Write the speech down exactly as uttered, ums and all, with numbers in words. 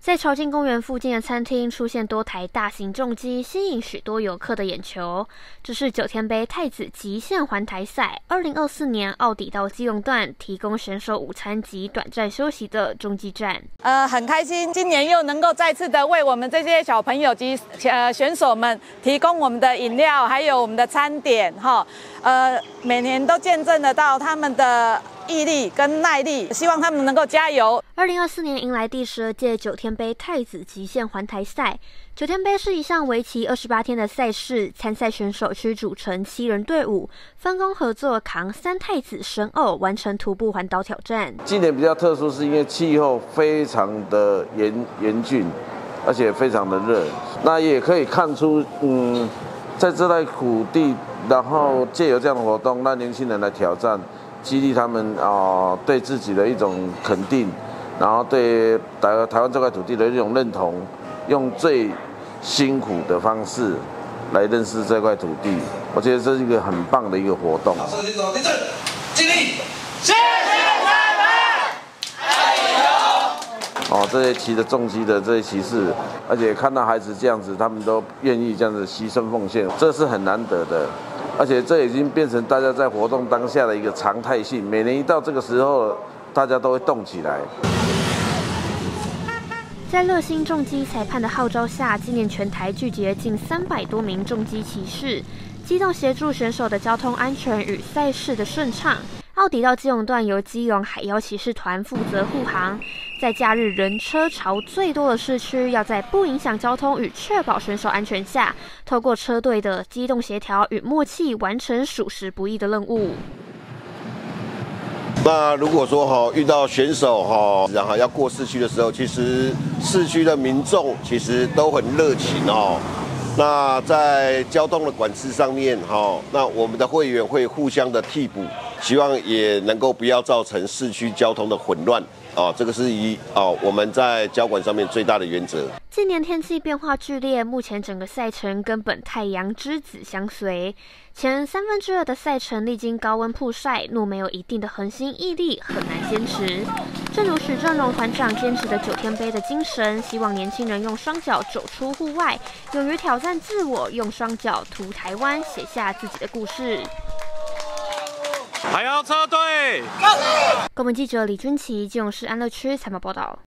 在潮境公园附近的餐厅出现多台大型重机，吸引许多游客的眼球。这是九天杯太子极限环台赛二零二四年奥底到基隆段提供选手午餐及短暂休息的中继站。 呃，很开心，今年又能够再次的为我们这些小朋友及呃选手们提供我们的饮料，还有我们的餐点哈。呃，每年都见证得到他们的毅力跟耐力，希望他们能够加油。 二零二四年迎来第十二届九天杯太子极限环台赛。九天杯是一项为期二十八天的赛事，参赛选手需组成七人队伍，分工合作扛三太子神偶，完成徒步环岛挑战。 今年比较特殊，是因为气候非常的严严峻，而且非常的热。那也可以看出，嗯，在这块土地，然后借由这样的活动，让年轻人来挑战。激励他们啊、呃，对自己的一种肯定，然后对台台湾这块土地的一种认同，用最辛苦的方式来认识这块土地，我觉得这是一个很棒的一个活动。 敬礼，谢谢他们，加油！ 哦，这些骑着重机的这些骑士，而且看到孩子这样子，他们都愿意这样子牺牲奉献，这是很难得的。而且这已经变成大家在活动当下的一个常态性，每年一到这个时候，大家都会动起来。 在乐兴重机裁判的号召下，今年全台聚集了近三百多名重机骑士，机动协助选手的交通安全与赛事的顺畅。奥底到基隆段由基隆海妖骑士团负责护航，在假日人车潮最多的市区，要在不影响交通与确保选手安全下，透过车队的机动协调与默契，完成属实不易的任务。 那如果说哈遇到选手哈，然后要过市区的时候，其实市区的民众其实都很热情哦。那在交通的管制上面哈，那我们的会员会互相的替补，希望也能够不要造成市区交通的混乱。哦，这个是以哦我们在交管上面最大的原则。 近年天气变化剧烈，目前整个赛程根本太阳之子相随。前三分之二的赛程历经高温曝晒，若没有一定的恒心毅力，很难坚持。正如许正荣团长坚持的九天杯的精神，希望年轻人用双脚走出户外，勇于挑战自我，用双脚图台湾，写下自己的故事。 海妖车队， 公民记者李君琪，基隆市安乐区采访报道。